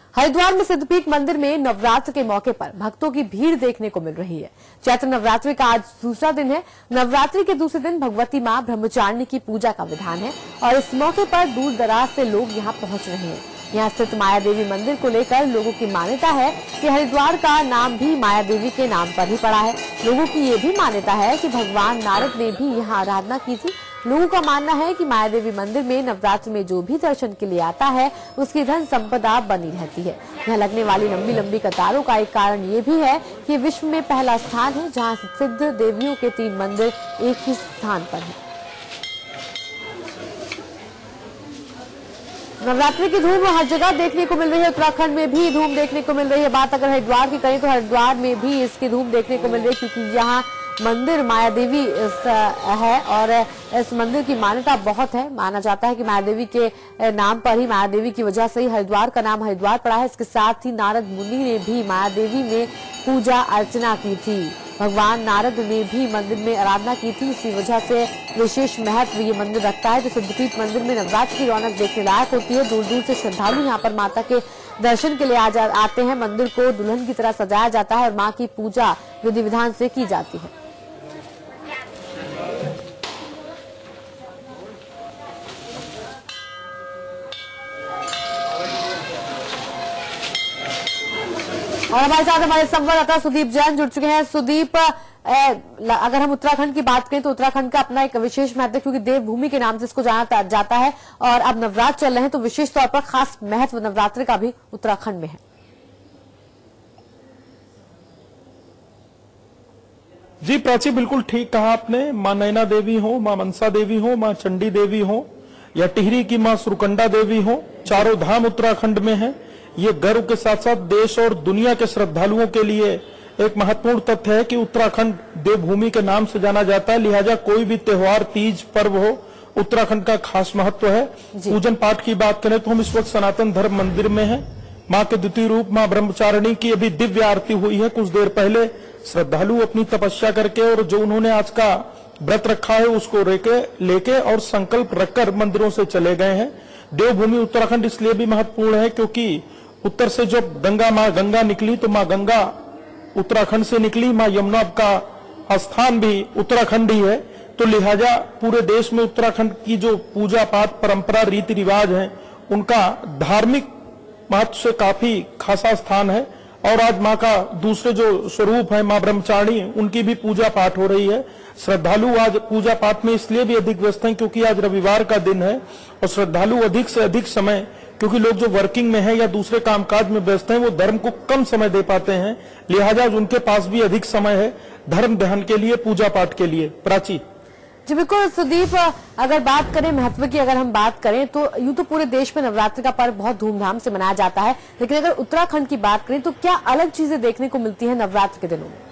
हरिद्वार में सिद्धपीठ मंदिर में नवरात्र के मौके पर भक्तों की भीड़ देखने को मिल रही है। चैत्र नवरात्रि का आज दूसरा दिन है। नवरात्रि के दूसरे दिन भगवती मां ब्रह्मचारिणी की पूजा का विधान है और इस मौके पर दूर दराज से लोग यहां पहुंच रहे हैं। यहां स्थित माया देवी मंदिर को लेकर लोगों की मान्यता है कि हरिद्वार का नाम भी माया देवी के नाम पर ही पड़ा है। लोगों की ये भी मान्यता है कि भगवान नारद ने भी यहाँ आराधना की थी। लोगों का मानना है कि माया देवी मंदिर में नवरात्र में जो भी दर्शन के लिए आता है उसकी धन संपदा बनी रहती है। यहाँ लगने वाली लंबी लंबी कतारों का एक कारण ये भी है कि विश्व में पहला स्थान है जहाँ सिद्ध देवियों के 3 मंदिर एक ही स्थान पर है। नवरात्रि की धूम हर जगह देखने को मिल रही है। उत्तराखंड में भी धूम देखने को मिल रही है। बात अगर हरिद्वार की करें तो हरिद्वार में भी इसकी धूम देखने को मिल रही है, क्योंकि यहाँ मंदिर माया देवी है और इस मंदिर की मान्यता बहुत है। माना जाता है कि माया देवी के नाम पर ही, माया देवी की वजह से ही हरिद्वार का नाम हरिद्वार पड़ा है। इसके साथ ही नारद मुनि ने भी माया देवी में पूजा अर्चना की थी। भगवान नारद ने भी मंदिर में आराधना की थी। इसी वजह से विशेष महत्व ये मंदिर रखता है। जो सिद्धपीठ मंदिर में नवरात्र की रौनक देखने लायक होती है। दूर दूर से श्रद्धालु यहाँ पर माता के दर्शन के लिए आते हैं। मंदिर को दुल्हन की तरह सजाया जाता है और माँ की पूजा विधि विधान से की जाती है। और हमारे साथ हमारे संवाददाता सुदीप जैन जुड़ चुके हैं। सुदीप, अगर हम उत्तराखंड की बात करें तो उत्तराखंड का अपना एक विशेष महत्व है, क्योंकि देवभूमि के नाम से इसको जाना जाता है और अब नवरात्र चल रहे हैं तो विशेष तौर पर खास महत्व नवरात्र का भी उत्तराखंड में है। जी प्राची, बिल्कुल ठीक कहा आपने। मां नैना देवी हो, मां मनसा देवी हो, मां चंडी देवी हो या टिहरी की मां सुरकंडा देवी हो, चारों धाम उत्तराखंड में है। ये गर्व के साथ साथ देश और दुनिया के श्रद्धालुओं के लिए एक महत्वपूर्ण तथ्य है कि उत्तराखंड देवभूमि के नाम से जाना जाता है। लिहाजा कोई भी त्योहार, तीज पर्व हो, उत्तराखंड का खास महत्व है। पूजन पाठ की बात करें तो हम इस वक्त सनातन धर्म मंदिर में हैं। मां के द्वितीय रूप मां ब्रह्मचारिणी की अभी दिव्य आरती हुई है। कुछ देर पहले श्रद्धालु अपनी तपस्या करके और जो उन्होंने आज का व्रत रखा है उसको लेके और संकल्प रखकर मंदिरों से चले गए हैं। देवभूमि उत्तराखंड इसलिए भी महत्वपूर्ण है क्योंकि उत्तर से जब मां गंगा निकली तो मां गंगा उत्तराखंड से निकली। मां यमुना का स्थान भी उत्तराखंड ही है। तो लिहाजा पूरे देश में उत्तराखंड की जो पूजा पाठ, परंपरा, रीति रिवाज है, उनका धार्मिक महत्व से काफी खासा स्थान है। और आज मां का दूसरे जो स्वरूप है मां ब्रह्मचारिणी, उनकी भी पूजा पाठ हो रही है। श्रद्धालु आज पूजा पाठ में इसलिए भी अधिक व्यस्त हैं क्योंकि आज रविवार का दिन है और श्रद्धालु अधिक से अधिक समय, क्योंकि लोग जो वर्किंग में हैं या दूसरे कामकाज में व्यस्त हैं, वो धर्म को कम समय दे पाते हैं। लिहाजा उनके पास भी अधिक समय है धर्म ध्यान के लिए, पूजा पाठ के लिए। प्राची जी बिल्कुल सुदीप, अगर बात करें महत्व की, अगर हम बात करें तो यूं तो पूरे देश में नवरात्रि का पर्व बहुत धूमधाम से मनाया जाता है, लेकिन अगर उत्तराखंड की बात करें तो क्या अलग चीजें देखने को मिलती है नवरात्र के दिनों में?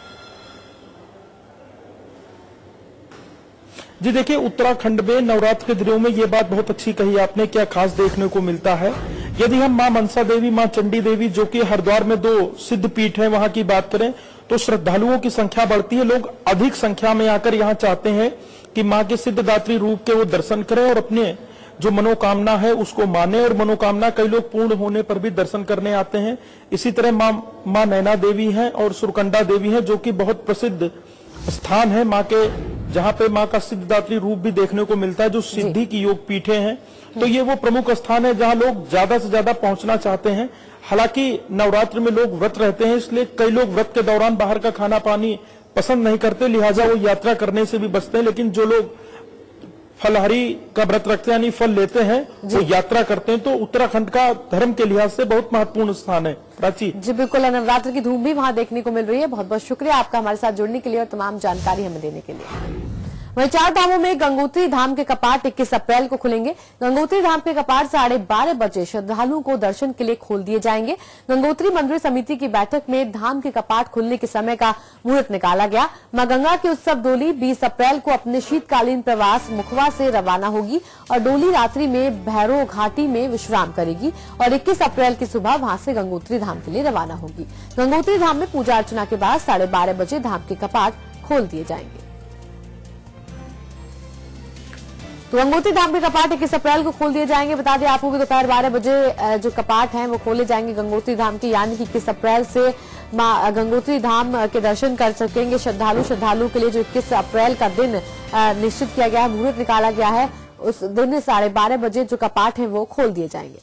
जी देखिए, उत्तराखंड में नवरात्र के दिनों में ये बात बहुत अच्छी कही आपने, क्या खास देखने को मिलता है। यदि हम मां मनसा देवी, मां चंडी देवी, जो कि हरिद्वार में 2 सिद्ध पीठ है, वहां की बात करें तो श्रद्धालुओं की संख्या बढ़ती है। लोग अधिक संख्या में आकर यहाँ चाहते हैं कि मां के सिद्धदात्री रूप के वो दर्शन करें और अपने जो मनोकामना है उसको माने। और मनोकामना कई लोग पूर्ण होने पर भी दर्शन करने आते हैं। इसी तरह मां नैना देवी है और सुरकंडा देवी है, जो कि बहुत प्रसिद्ध स्थान है मां के, जहां पे मां का सिद्धदात्री रूप भी देखने को मिलता है, जो सिद्धि की योग पीठे हैं। तो ये वो प्रमुख स्थान है जहां लोग ज्यादा से ज्यादा पहुंचना चाहते हैं। हालांकि नवरात्र में लोग व्रत रहते हैं, इसलिए कई लोग व्रत के दौरान बाहर का खाना पानी पसंद नहीं करते, लिहाजा वो यात्रा करने से भी बचते हैं। लेकिन जो लोग फलहारी का व्रत रखते हैं, यानी फल लेते हैं, वो यात्रा करते हैं। तो उत्तराखंड का धर्म के लिहाज से बहुत महत्वपूर्ण स्थान है। प्राची जी बिल्कुल, नवरात्र की धूम भी वहां देखने को मिल रही है। बहुत बहुत शुक्रिया आपका हमारे साथ जुड़ने के लिए और तमाम जानकारी हमें देने के लिए। वहीं 4 धामों में गंगोत्री धाम के कपाट 21 अप्रैल को खुलेंगे। गंगोत्री धाम के कपाट 12:30 बजे श्रद्धालुओं को दर्शन के लिए खोल दिए जाएंगे। गंगोत्री मंदिर समिति की बैठक में धाम के कपाट खुलने के समय का मुहूर्त निकाला गया। मां गंगा की उत्सव डोली 20 अप्रैल को अपने शीतकालीन प्रवास मुखवा से रवाना होगी और डोली रात्रि में भैरव घाटी में विश्राम करेगी और 21 अप्रैल की सुबह वहां से गंगोत्री धाम के लिए रवाना होगी। गंगोत्री धाम में पूजा अर्चना के बाद 12:30 बजे धाम के कपाट खोल दिए जाएंगे। तो गंगोत्री धाम के कपाट 21 अप्रैल को खोल दिए जाएंगे। बता दें आपको कि दोपहर 12 बजे जो कपाट हैं वो खोले जाएंगे गंगोत्री धाम के, यानी कि 21 अप्रैल से मां गंगोत्री धाम के दर्शन कर सकेंगे श्रद्धालु के लिए जो 21 अप्रैल का दिन निश्चित किया गया है, मुहूर्त निकाला गया है, उस दिन 12:30 बजे जो कपाट है वो खोल दिए जाएंगे।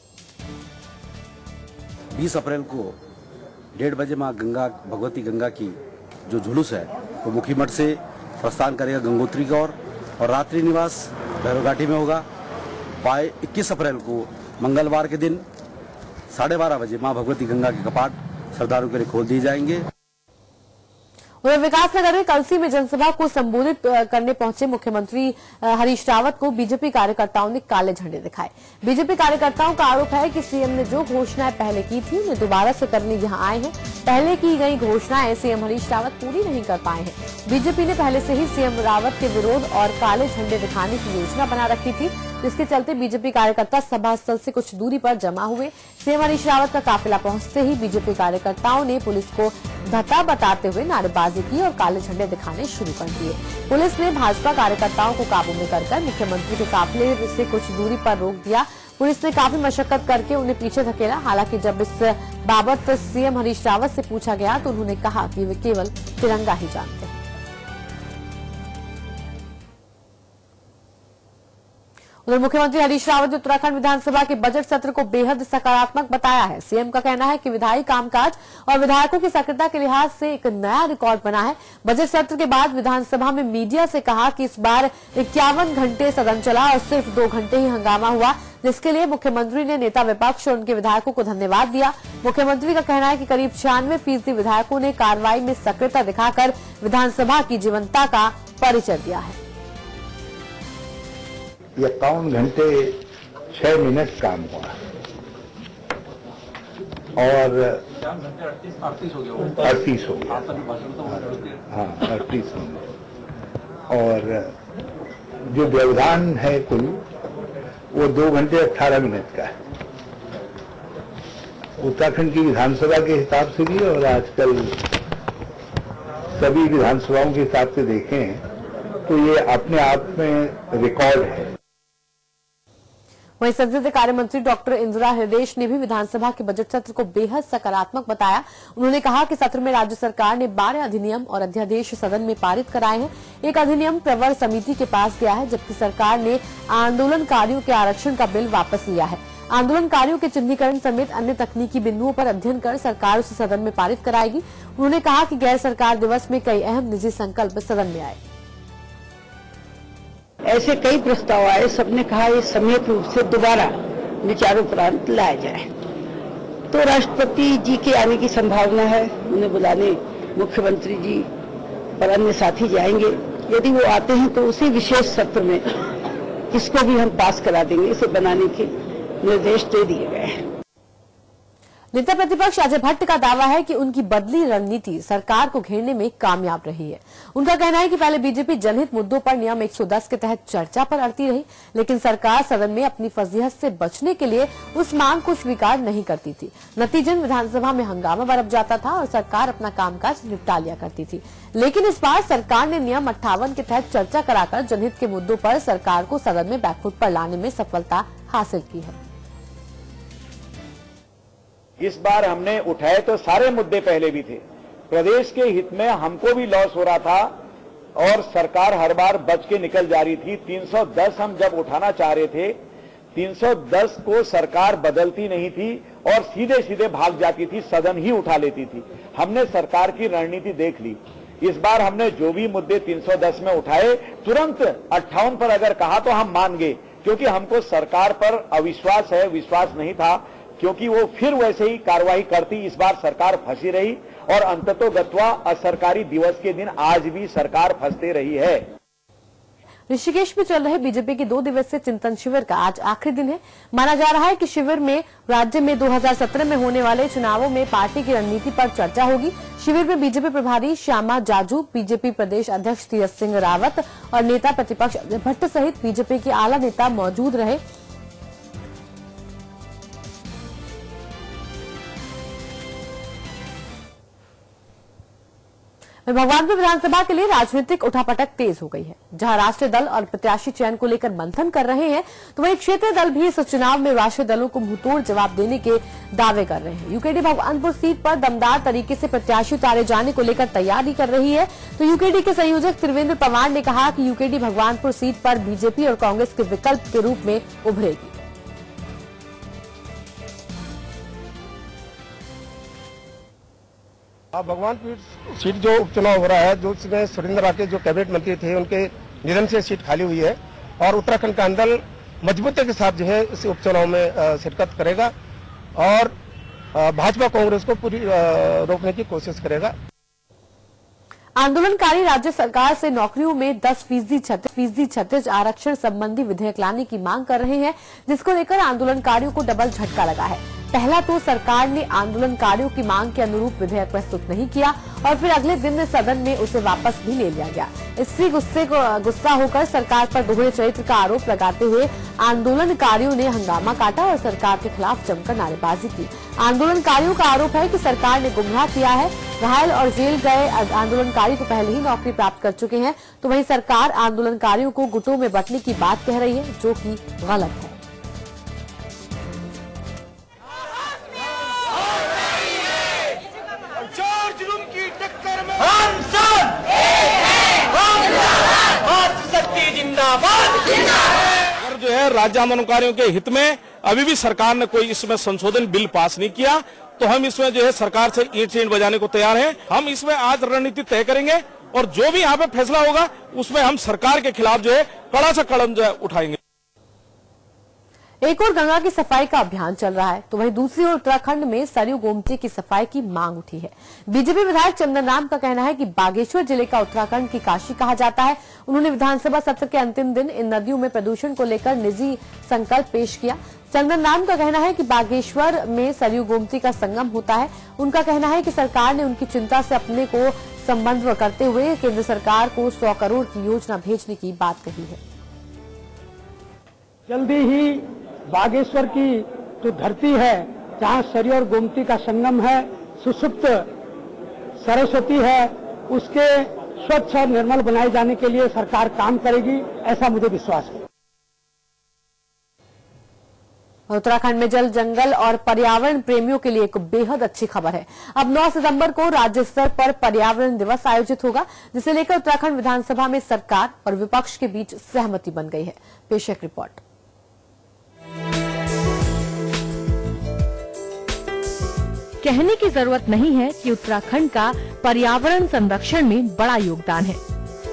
20 अप्रैल को 1:30 बजे मां गंगा भगवती गंगा की जो जुलूस है वो मुखी मठ से प्रस्थान करेगा गंगोत्री की ओर और रात्रि निवास भैरवघाटी में होगा। 21 अप्रैल को मंगलवार के दिन 12:30 बजे मां भगवती गंगा के कपाट श्रद्धालुओं के लिए खोल दिए जाएंगे। उधर विकासनगर में कलसी में जनसभा को संबोधित करने पहुंचे मुख्यमंत्री हरीश रावत को बीजेपी कार्यकर्ताओं ने काले झंडे दिखाए। बीजेपी कार्यकर्ताओं का आरोप है कि सीएम ने जो घोषणाएं पहले की थी उन्हें दोबारा से करने यहां आए हैं। पहले की गई घोषणाएं सीएम हरीश रावत पूरी नहीं कर पाए हैं। बीजेपी ने पहले से ही सीएम रावत के विरोध और काले झंडे दिखाने की योजना बना रखी थी, जिसके चलते बीजेपी कार्यकर्ता सभा स्थल से कुछ दूरी पर जमा हुए। सीएम हरीश रावत का काफिला पहुंचते ही बीजेपी कार्यकर्ताओं ने पुलिस को धत्ता बताते हुए नारेबाजी की और काले झंडे दिखाने शुरू कर दिए। पुलिस ने भाजपा कार्यकर्ताओं को काबू में कर मुख्यमंत्री के काफिले से कुछ दूरी पर रोक दिया। पुलिस ने काफी मशक्कत करके उन्हें पीछे धकेला। हालांकि जब इस बाबत सीएम हरीश रावत से पूछा गया तो उन्होंने कहा कि वे केवल तिरंगा ही जानते हैं। उधर मुख्यमंत्री हरीश रावत ने उत्तराखंड विधानसभा के बजट सत्र को बेहद सकारात्मक बताया है। सीएम का कहना है कि विधायी कामकाज और विधायकों की सक्रियता के लिहाज से एक नया रिकॉर्ड बना है। बजट सत्र के बाद विधानसभा में मीडिया से कहा कि इस बार 51 घंटे सदन चला और सिर्फ 2 घंटे ही हंगामा हुआ, जिसके लिए मुख्यमंत्री ने नेता विपक्ष और उनके विधायकों को धन्यवाद दिया। मुख्यमंत्री का कहना है कि करीब 96% विधायकों ने कार्रवाई में सक्रियता दिखाकर विधानसभा की जीवंतता का परिचय दिया है। 51 घंटे 6 मिनट काम हुआ और 38 हो गया। हाँ, 38 हो गया। और जो व्यवधान है कुल वो 2 घंटे 18 मिनट का है। उत्तराखंड की विधानसभा के हिसाब से भी और आजकल सभी विधानसभाओं के हिसाब से देखें तो ये अपने आप में रिकॉर्ड है। वहीं संसदीय कार्य मंत्री डॉक्टर इंदिरा हृदयेश ने भी विधानसभा के बजट सत्र को बेहद सकारात्मक बताया। उन्होंने कहा कि सत्र में राज्य सरकार ने 12 अधिनियम और अध्यादेश सदन में पारित कराए हैं। एक अधिनियम प्रवर समिति के पास गया है, जबकि सरकार ने आंदोलनकारियों के आरक्षण का बिल वापस लिया है। आंदोलनकारियों के चिन्हीकरण समेत अन्य तकनीकी बिंदुओं पर अध्ययन कर सरकार उसे सदन में पारित कराएगी। उन्होंने कहा कि गैर सरकार दिवस में कई अहम निजी संकल्प सदन में आए। ऐसे कई प्रस्ताव आए, सबने कहा ये सम्यक रूप से दोबारा विचारोपरांत लाया जाए। तो राष्ट्रपति जी के आने की संभावना है, उन्हें बुलाने मुख्यमंत्री जी और अन्य साथी जाएंगे। यदि वो आते हैं तो उसी विशेष सत्र में इसको भी हम पास करा देंगे। इसे बनाने के निर्देश दे दिए गए हैं। नेता प्रतिपक्ष अजय भट्ट का दावा है कि उनकी बदली रणनीति सरकार को घेरने में कामयाब रही है। उनका कहना है कि पहले बीजेपी जनहित मुद्दों पर नियम 110 के तहत चर्चा पर अड़ती रही, लेकिन सरकार सदन में अपनी फजीहत से बचने के लिए उस मांग को स्वीकार नहीं करती थी। नतीजन विधानसभा में हंगामा बरप जाता था और सरकार अपना कामकाज निपटा लिया करती थी। लेकिन इस बार सरकार ने नियम 58 के तहत चर्चा कराकर जनहित के मुद्दों पर सरकार को सदन में बैकफुट पर लाने में सफलता हासिल की है। इस बार हमने उठाए तो सारे मुद्दे पहले भी थे। प्रदेश के हित में हमको भी लॉस हो रहा था और सरकार हर बार बच के निकल जा रही थी। 310 हम जब उठाना चाह रहे थे, 310 को सरकार बदलती नहीं थी और सीधे सीधे भाग जाती थी, सदन ही उठा लेती थी। हमने सरकार की रणनीति देख ली। इस बार हमने जो भी मुद्दे 310 में उठाए, तुरंत 58 पर अगर कहा तो हम मान गए, क्योंकि हमको सरकार पर अविश्वास है, विश्वास नहीं था, क्योंकि वो फिर वैसे ही कार्रवाई करती। इस बार सरकार फंसी रही और अंततोगत्वा असरकारी दिवस के दिन आज भी सरकार फंसते रही है। ऋषिकेश में चल रहे बीजेपी के 2 दिवसीय चिंतन शिविर का आज आखिरी दिन है। माना जा रहा है कि शिविर में राज्य में 2017 में होने वाले चुनावों में पार्टी की रणनीति पर चर्चा होगी। शिविर में बीजेपी प्रभारी श्यामा जाजू, बीजेपी प्रदेश अध्यक्ष तीरथ सिंह रावत और नेता प्रतिपक्ष अजय भट्ट सहित बीजेपी के आला नेता मौजूद रहे। भगवानपुर विधानसभा के लिए राजनीतिक उठापटक तेज हो गई है। जहां राष्ट्रीय दल और प्रत्याशी चयन को लेकर मंथन कर रहे हैं, तो वहीं क्षेत्रीय दल भी इस चुनाव में राष्ट्रीय दलों को मुंहतोड़ जवाब देने के दावे कर रहे हैं। यूकेडी भगवानपुर सीट पर दमदार तरीके से प्रत्याशी उतारे जाने को लेकर तैयारी कर रही है। तो यूकेडी के संयोजक त्रिवेंद्र पवार ने कहा कि यूकेडी भगवानपुर सीट पर बीजेपी और कांग्रेस के विकल्प के रूप में उभरेगी। भगवानपुर सीट जो उपचुनाव हो रहा है, जो इसमें सुरेंद्र राकेश जो कैबिनेट मंत्री थे, उनके निधन से सीट खाली हुई है और उत्तराखंड का अंदर मजबूती के साथ जो है इस उपचुनाव में शिरकत करेगा और भाजपा कांग्रेस को पूरी रोकने की कोशिश करेगा। आंदोलनकारी राज्य सरकार से नौकरियों में 10% छत्तीस आरक्षण संबंधी विधेयक लाने की मांग कर रहे हैं, जिसको लेकर आंदोलनकारियों को डबल झटका लगा है। पहला तो सरकार ने आंदोलनकारियों की मांग के अनुरूप विधेयक प्रस्तुत नहीं किया और फिर अगले दिन सदन में उसे वापस भी ले लिया गया। इससे गुस्सा होकर सरकार पर दोहरे चरित्र का आरोप लगाते हुए आंदोलनकारियों ने हंगामा काटा और सरकार के खिलाफ जमकर नारेबाजी की। आंदोलनकारियों का आरोप है कि सरकार ने गुमराह किया है। घायल और जेल गए आंदोलनकारी तो पहले ही नौकरी प्राप्त कर चुके हैं, तो वहीं सरकार आंदोलनकारियों को गुटों में बंटने की बात कह रही है, जो कि गलत है। अगर जो है राज्य आंदोलनकारियों के हित में अभी भी सरकार ने कोई इसमें संशोधन बिल पास नहीं किया, तो हम इसमें जो है सरकार से ईंट से ईंट बजाने को तैयार हैं। हम इसमें आज रणनीति तय करेंगे और जो भी यहाँ पे फैसला होगा उसमें हम सरकार के खिलाफ जो है कड़ा से कड़म जो है उठाएंगे। एक और गंगा की सफाई का अभियान चल रहा है, तो वहीं दूसरी ओर उत्तराखंड में सरयू गोमती की सफाई की मांग उठी है। बीजेपी विधायक चंदन राम का कहना है कि बागेश्वर जिले का उत्तराखंड की काशी कहा जाता है। उन्होंने विधानसभा सत्र के अंतिम दिन इन नदियों में प्रदूषण को लेकर निजी संकल्प पेश किया। चंदन राम का कहना है कि बागेश्वर में सरयू गोमती का संगम होता है। उनका कहना है कि सरकार ने उनकी चिंता से अपने को संबंध करते हुए केंद्र सरकार को 100 करोड़ की योजना भेजने की बात कही है। जल्दी ही बागेश्वर की जो धरती है, जहां सरयू और गोमती का संगम है, सुसुप्त सरस्वती है, उसके स्वच्छ और निर्मल बनाए जाने के लिए सरकार काम करेगी, ऐसा मुझे विश्वास है। उत्तराखंड में जल, जंगल और पर्यावरण प्रेमियों के लिए एक बेहद अच्छी खबर है। अब 9 सितंबर को राज्य स्तर पर पर्यावरण दिवस आयोजित होगा, जिसे लेकर उत्तराखंड विधानसभा में सरकार और विपक्ष के बीच सहमति बन गई है। पेश एक रिपोर्ट। कहने की जरूरत नहीं है कि उत्तराखंड का पर्यावरण संरक्षण में बड़ा योगदान है।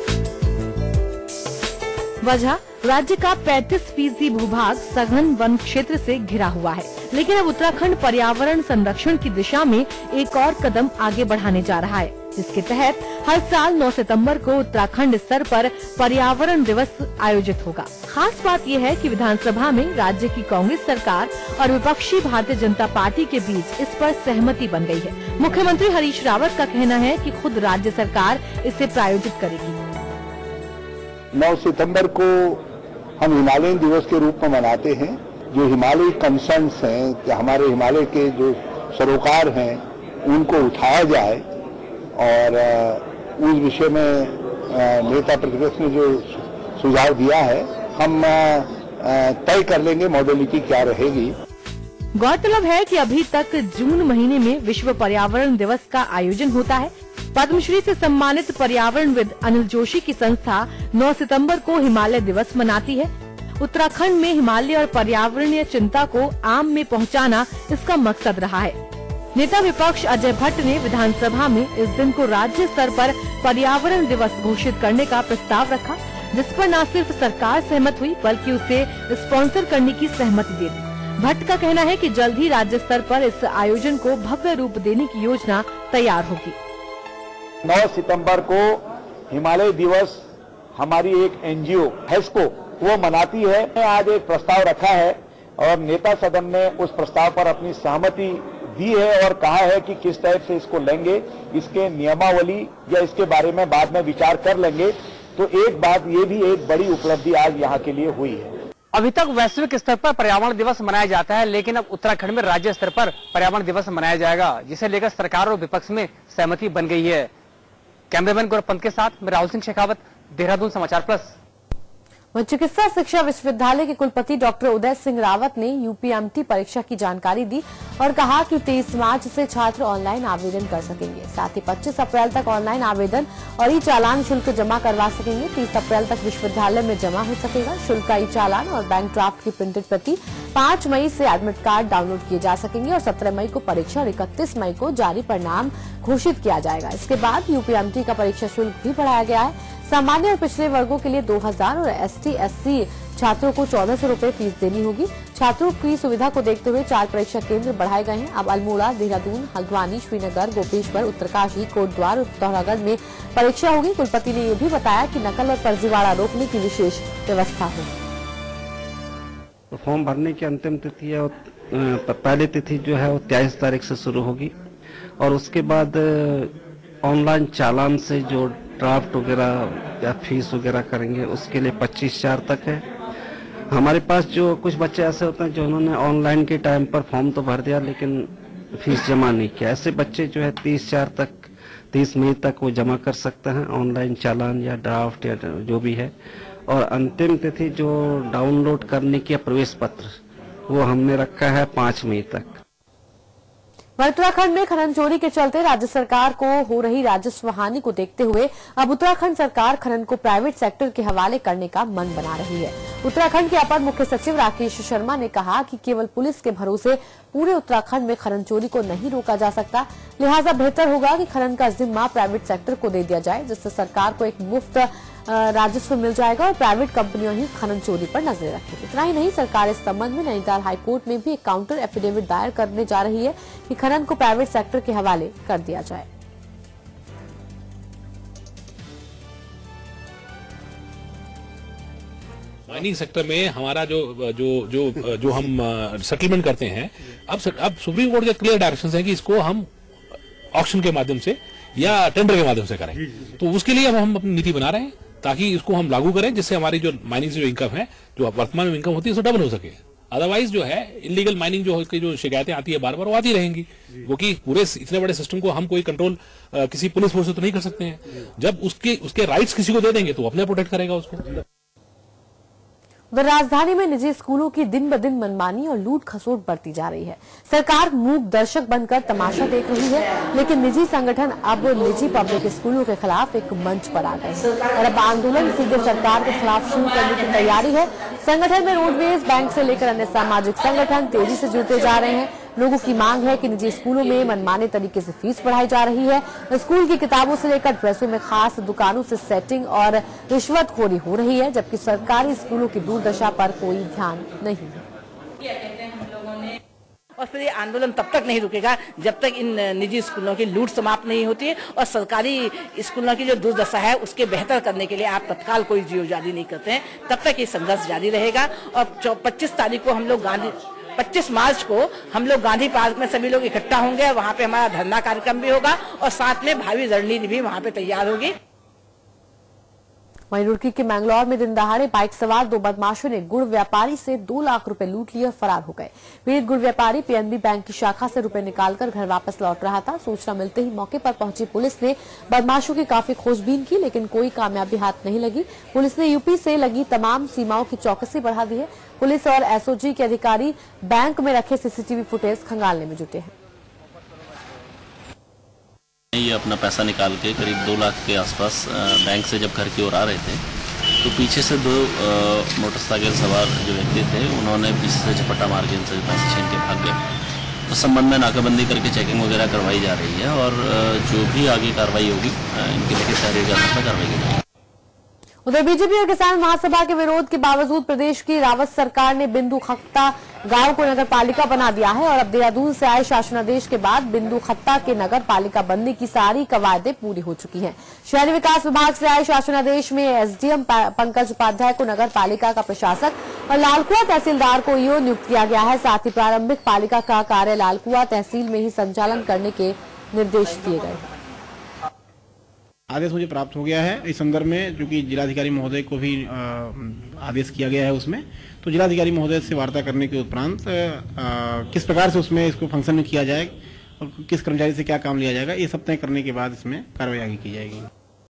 वजह राज्य का 35% भूभाग सघन वन क्षेत्र से घिरा हुआ है, लेकिन अब उत्तराखंड पर्यावरण संरक्षण की दिशा में एक और कदम आगे बढ़ाने जा रहा है, जिसके तहत हर साल 9 सितंबर को उत्तराखंड स्तर पर पर्यावरण दिवस आयोजित होगा। खास बात यह है कि विधानसभा में राज्य की कांग्रेस सरकार और विपक्षी भारतीय जनता पार्टी के बीच इस पर सहमति बन गई है। मुख्यमंत्री हरीश रावत का कहना है कि खुद राज्य सरकार इसे प्रायोजित करेगी। 9 सितंबर को हम हिमालयन दिवस के रूप में मनाते हैं। जो हिमालयी कंसर्न्स हैं, कि हमारे हिमालय के जो सरोकार हैं, उनको उठाया जाए और उस विषय में नेता प्रतिपक्ष ने जो सुझाव दिया है, हम तय कर लेंगे मॉडलिटी क्या रहेगी। गौरतलब है कि अभी तक जून महीने में विश्व पर्यावरण दिवस का आयोजन होता है। पद्मश्री से सम्मानित पर्यावरणविद अनिल जोशी की संस्था 9 सितंबर को हिमालय दिवस मनाती है। उत्तराखंड में हिमालय और पर्यावरणीय चिंता को आम में पहुंचाना इसका मकसद रहा है। नेता विपक्ष अजय भट्ट ने विधानसभा में इस दिन को राज्य स्तर पर पर्यावरण दिवस घोषित करने का प्रस्ताव रखा, जिस पर न सिर्फ सरकार सहमत हुई, बल्कि उसे स्पॉन्सर करने की सहमति दे दी। भट्ट का कहना है कि जल्द ही राज्य स्तर पर इस आयोजन को भव्य रूप देने की योजना तैयार होगी। 9 सितंबर को हिमालय दिवस हमारी एक एनजीओ हेस्को वो मनाती है। आज एक प्रस्ताव रखा है और नेता सदन ने उस प्रस्ताव पर अपनी सहमति दी है और कहा है कि किस टाइप से इसको लेंगे, इसके नियमावली या इसके बारे में बाद में विचार कर लेंगे। तो एक बात ये भी एक बड़ी उपलब्धि आज यहाँ के लिए हुई है। अभी तक वैश्विक स्तर पर पर्यावरण दिवस मनाया जाता है, लेकिन अब उत्तराखंड में राज्य स्तर पर पर्यावरण दिवस मनाया जाएगा, जिसे लेकर सरकार और विपक्ष में सहमति बन गई है। कैमरामैन गौरव पंत के साथ मैं राहुल सिंह शेखावत, देहरादून समाचार प्लस। वहीं चिकित्सा शिक्षा विश्वविद्यालय के कुलपति डॉक्टर उदय सिंह रावत ने यूपीएमटी परीक्षा की जानकारी दी और कहा कि 23 मार्च से छात्र ऑनलाइन आवेदन कर सकेंगे। साथ ही 25 अप्रैल तक ऑनलाइन आवेदन और ई चालान शुल्क जमा करवा सकेंगे। 30 अप्रैल तक विश्वविद्यालय में जमा हो सकेगा। शुल्क का ई चालान और बैंक ड्राफ्ट की प्रिंटेड प्रति 5 मई से एडमिट कार्ड डाउनलोड किए जा सकेंगे और 17 मई को परीक्षा और 31 मई को जारी परिणाम घोषित किया जाएगा। इसके बाद यूपीएमटी का परीक्षा शुल्क भी बढ़ाया गया है। सामान्य और पिछड़े वर्गों के लिए 2000 और ST/SC छात्रों को 1400 रुपए फीस देनी होगी। छात्रों की सुविधा को देखते हुए 4 परीक्षा केंद्र बढ़ाए गए हैं। अब अल्मोड़ा, देहरादून, हल्द्वानी, श्रीनगर, गोपेश्वर, उत्तरकाशी, कोटद्वार और पिथौरागढ़ में परीक्षा होगी। कुलपति ने ये भी बताया कि नकल और फर्जीवाड़ा रोकने की विशेष व्यवस्था होगी। फॉर्म भरने की अंतिम तिथि है, पहली तिथि जो है वो 23 तारीख से शुरू होगी और उसके बाद ऑनलाइन चालान से जो ड्राफ्ट वगैरह या फीस वगैरह करेंगे उसके लिए 25/4 तक है। हमारे पास जो कुछ बच्चे ऐसे होते हैं जो उन्होंने ऑनलाइन के टाइम पर फॉर्म तो भर दिया लेकिन फीस जमा नहीं किया, ऐसे बच्चे जो है 30 मई तक वो जमा कर सकते हैं ऑनलाइन चालान या ड्राफ्ट या जो भी है। और अंतिम तिथि जो डाउनलोड करने की प्रवेश पत्र वो हमने रखा है 5 मई तक। उत्तराखंड में खनन चोरी के चलते राज्य सरकार को हो रही राजस्व हानि को देखते हुए अब उत्तराखंड सरकार खनन को प्राइवेट सेक्टर के हवाले करने का मन बना रही है। उत्तराखंड के अपर मुख्य सचिव राकेश शर्मा ने कहा कि केवल पुलिस के भरोसे पूरे उत्तराखंड में खनन चोरी को नहीं रोका जा सकता, लिहाजा बेहतर होगा कि खनन का जिम्मा प्राइवेट सेक्टर को दे दिया जाए, जिससे सरकार को एक मुफ्त राजस्व मिल जाएगा और प्राइवेट कंपनियों ही खनन चोरी पर नजर रखेगी। इतना ही नहीं, सरकार इस संबंध में नैनीताल हाईकोर्ट में भी एक काउंटर एफिडेविट दायर करने जा रही है कि खनन को प्राइवेट सेक्टर के हवाले कर दिया जाए। माइनिंग सेक्टर में हमारा जो हम सेटलमेंट करते हैं, अब सुप्रीम कोर्ट के क्लियर डायरेक्शंस हैं कि इसको हम ऑक्शन के माध्यम से या टेंडर के माध्यम से करें। तो उसके लिए अब हम अपनी नीति बना रहे हैं ताकि इसको हम लागू करें, जिससे हमारी जो माइनिंग से जो इनकम है, जो वर्तमान में इनकम होती है, उससे डबल हो सके। अदरवाइज जो है इलीगल माइनिंग जो शिकायतें आती है बार बार वो आती रहेंगी, वो कि पूरे इतने बड़े सिस्टम को हम कोई कंट्रोल किसी पुलिस फोर्स से तो नहीं कर सकते हैं। जब उसके राइट्स किसी को दे देंगे तो अपने प्रोटेक्ट करेगा उसको। उधर राजधानी में निजी स्कूलों की दिन ब दिन मनमानी और लूट खसोट बढ़ती जा रही है। सरकार मूक दर्शक बनकर तमाशा देख रही है, लेकिन निजी संगठन अब निजी पब्लिक स्कूलों के खिलाफ एक मंच पर आ गए हैं और अब आंदोलन सीधे सरकार के खिलाफ शुरू करने की तैयारी है। संगठन में रोडवेज, बैंक से लेकर अन्य सामाजिक संगठन तेजी से जुड़ते जा रहे हैं। लोगों की मांग है कि निजी स्कूलों में मनमाने तरीके से फीस बढ़ाई जा रही है। स्कूल की किताबों से लेकर ड्रेसों में खास दुकानों से सेटिंग और रिश्वतखोरी हो रही है, जबकि सरकारी स्कूलों की दुर्दशा पर कोई ध्यान नहीं है। और फिर ये आंदोलन तब तक नहीं रुकेगा जब तक इन निजी स्कूलों की लूट समाप्त नहीं होती है और सरकारी स्कूलों की जो दुर्दशा है उसके बेहतर करने के लिए आप तत्काल कोई जीव जारी नहीं करते हैं, तब तक ये संघर्ष जारी रहेगा। और 25 मार्च को हम लोग गांधी पार्क में सभी लोग इकट्ठा होंगे, वहां पे हमारा धरना कार्यक्रम भी होगा और साथ में भावी रणनीति भी वहां पे तैयार होगी। वहीं रुड़की के मैंगलोर में दिन दहाड़े बाइक सवार 2 बदमाशों ने गुड़ व्यापारी से 2 लाख रुपए लूट लिए और फरार हो गए। पीड़ित गुड़ व्यापारी पीएनबी बैंक की शाखा से रुपए निकालकर घर वापस लौट रहा था। सूचना मिलते ही मौके पर पहुंची पुलिस ने बदमाशों की काफी खोजबीन की, लेकिन कोई कामयाबी हाथ नहीं लगी। पुलिस ने यूपी से लगी तमाम सीमाओं की चौकसी बढ़ा दी है। पुलिस और एसओजी के अधिकारी बैंक में रखे सीसीटीवी फुटेज खंगालने में जुटे हैं। ये अपना पैसा निकाल के करीब 2 लाख के आसपास बैंक से जब घर की ओर आ रहे थे तो पीछे से 2 मोटरसाइकिल सवार जो व्यक्ति थे उन्होंने पीछे से झपट्टा मार के इनसे पैसे छीन के भाग गए। तो संबंध में नाकाबंदी करके चेकिंग वगैरह करवाई जा रही है और जो भी आगे कार्रवाई होगी इनके लेके तहरीर में कार्रवाई की जाएगी। उधर बीजेपी और किसान महासभा के विरोध के बावजूद प्रदेश की रावत सरकार ने बिंदु खत्ता गांव को नगर पालिका बना दिया है और अब देहरादून से आए शासनादेश के बाद बिंदु खत्ता के नगर पालिका बनने की सारी कवायदें पूरी हो चुकी हैं। शहरी विकास विभाग से आए शासनादेश में एसडीएम पंकज उपाध्याय को नगर पालिका का प्रशासक और लालकुआ तहसीलदार को ईओ नियुक्त किया गया है। साथ ही प्रारंभिक पालिका का कार्य लालकुआ तहसील में ही संचालन करने के निर्देश दिए गए हैं। आदेश मुझे प्राप्त हो गया है इस संदर्भ में, क्योंकि जिलाधिकारी महोदय को भी आदेश किया गया है उसमें, तो जिलाधिकारी महोदय से वार्ता करने के उपरांत किस प्रकार से उसमें इसको फंक्शन में किया जाए और किस कर्मचारी से क्या काम लिया जाएगा, ये सब तय करने के बाद इसमें कार्रवाई आगे की जाएगी।